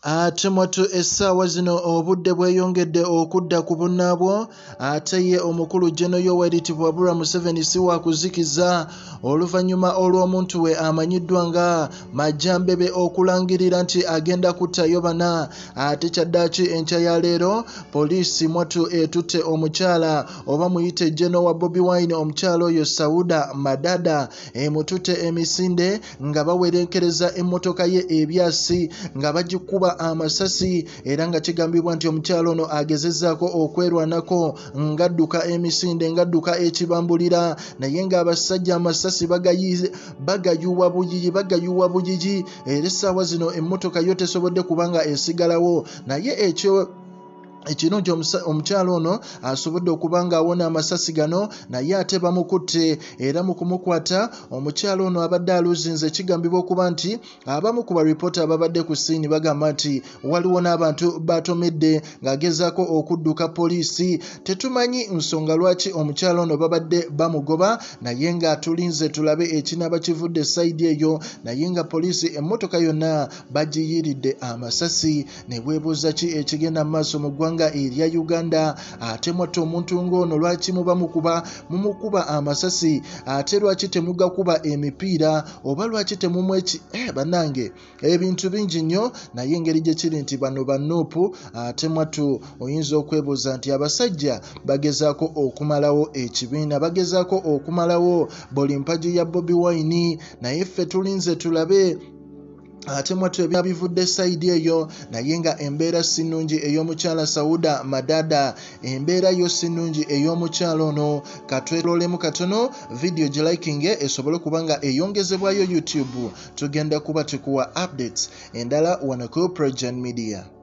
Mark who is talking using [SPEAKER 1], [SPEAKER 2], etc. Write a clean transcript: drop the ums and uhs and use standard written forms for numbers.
[SPEAKER 1] ate mwatu essaawa zino obudde bweyongedde okudda ku bunnaabwo ate ye omukulu Jeno Yoweri Museveni si wa kuzikiza oluvannyuma olw'omuntu we amanyiddwa nga Majjambebe okulangirira nti agenda kuttayo bana ate kyaddaaki enkya ya leero poliisi mwatu etutte omukyala oba muyite Jeno wa Bobiwine omukyala oyo Saudah madada emututte emisinde nga bawerenkereza emmotoka ye ebyasi nga bagikuba amasasi era nga kigambibwa nti omukyalo ono agezezzaako okwerwanako ngadduka emisinde ngadduka ekibambulira naye nga abasajja amasasi bagayuwa buyiji era essaawa zino emmotoka yo tesobodde kubanga esigalawo naye ekirungi omukyalo ono asobodde okuba nga awona amasasi gano naye ate bamukutte era mu kumukwata omukyalo ono abadde aluzinze kigambibwa okuba nti abamu ku baripoota ababadde ku siini bagamba nti waliwo n'abantu batomedde ng'agezaako okudduka poliisi tetumanyi nsonga lwaki omukyalo ono babadde bamugoba naye nga tulinze tulabe ekinaaba kivudde sayidi eyo naye nga poliisi emmotoka yonna bagiyiridde amasasi ne bwebuuza ki ekigenda mu maaso mu ggwanga erya Uganda ate mwattu omuntu ng'ono lwaki muba mumukuba amasasi ate lwaki temugakuba emipiira oba lwaki temumweki bannange ebintu bingi nnyo naye engeri gye kiri nti bano bannuupu ate mwattu oyinza okwebuuza nti abasajja bagezaako okumalawo ekibiina bagezaako okumalawo buli mpagi ya Bobiwine naye ffe tulinze tulabe ate mwatu ebya bivudde sayidi eyo naye nga embeera sinungi ey'omukyala Saudah madada embeera yo sinungi ey'omukyalo ono katwerolemu katono video gilikinge esobole kuba nga eyongezebwayo YouTube tugenda kuba tukuwa updates endala wano ku PROJOURN Media.